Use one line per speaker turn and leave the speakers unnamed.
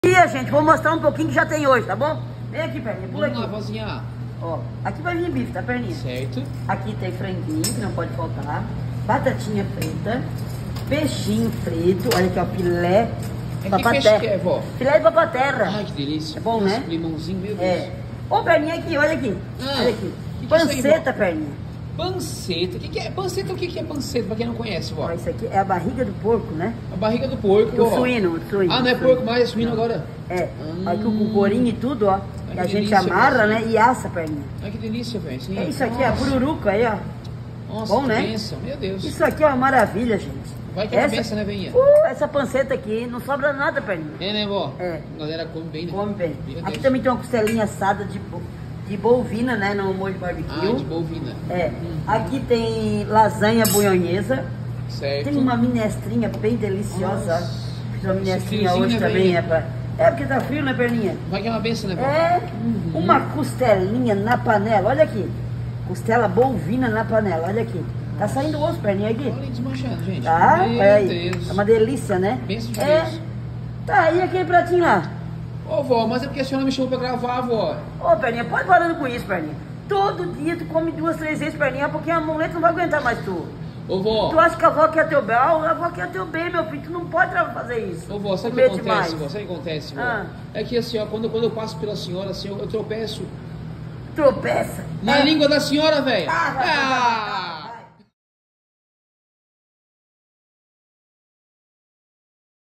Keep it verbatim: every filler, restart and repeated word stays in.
Dia, gente, vou mostrar um pouquinho que já tem hoje, tá bom? Vem aqui, perninha, pula
Vamos lá,
aqui.
vozinha.
Ó, aqui vai vir bife, tá, perninha?
Certo.
Aqui tem franguinho, que não pode faltar. Batatinha frita. Peixinho frito. Olha aqui, ó, filé.
É que
papaterra.
peixe que é, vó?
Filé de papaterra.
Ai, que delícia.
É bom,
Nossa,
né?
Limãozinho, meu Deus.
É. Ô, perninha aqui, olha aqui.
Ah,
olha aqui.
que que é isso aí,
Panceta,
vó?
perninha.
Panceta. O que, que é? Panceta, o que, que é panceta? Pra quem não conhece, vó.
Ó, isso aqui é a barriga do porco, né?
A barriga do porco,
Do
ó.
suíno, do suíno.
Ah, não é
do suíno.
porco mais, é suíno agora.
É.
Hum.
Aqui com o corinho e tudo, ó.
Ai,
E a
que
gente
delícia,
amarra,
velho.
né? E assa, perninha.
Ai, que delícia, velho. Sim.
É isso aqui, é
Nossa.
pururuca aí, ó.
Nossa,
Bom,
que
né?
bênção, meu Deus.
Isso aqui é uma maravilha, gente.
Vai que é uma benção, né, veinha?
Uh, essa panceta aqui, não sobra nada, perninha.
É, né, vó?
É.
A galera come bem, né?
Come bem.
Meu
Aqui
Deus.
também tem uma costelinha assada de, bo- de bovina, né? No molho de barbecue.
Ah, de bovina.
É.
Hum.
Aqui tem lasanha bolonhesa.
Certo.
Tem uma minestrinha bem deliciosa.
Nossa.
ó. Fiz uma minestrinha
friozinho,
hoje
né,
também,
veinha?
é pra... É porque tá frio, né, perninha?
Vai que é uma benção, né, vó?
É.
Uhum.
Uma costelinha na panela. Olha aqui. Costela bovina na panela. Olha aqui. Tá saindo o osso, perninha, aqui.
Olha aí, desmanchando, gente.
Tá?
Meu
Olha aí.
Deus.
É uma delícia, né?
Benção de
É.
Deus.
Tá, e aquele pratinho lá?
Ô, vó, mas é porque a senhora me chamou pra gravar, vó.
Ô, perninha, pode parando com isso, perninha. Todo dia tu come duas, três vezes, perninha, porque a muleta não vai aguentar mais tu.
Ô, vó.
Tu acha que a avó quer teu bem? A avó quer teu bem, meu filho. Tu não pode fazer isso.
Ô, vó, sabe o que
Comer
acontece,
demais.
vó? Sabe o que acontece, vó?
Ah.
É que assim, ó, quando, quando eu passo pela senhora, assim, eu, eu tropeço
Tropeça.
na
É.
língua da senhora, velho.
Ah, vai, vai, vai, vai, vai.
Ah!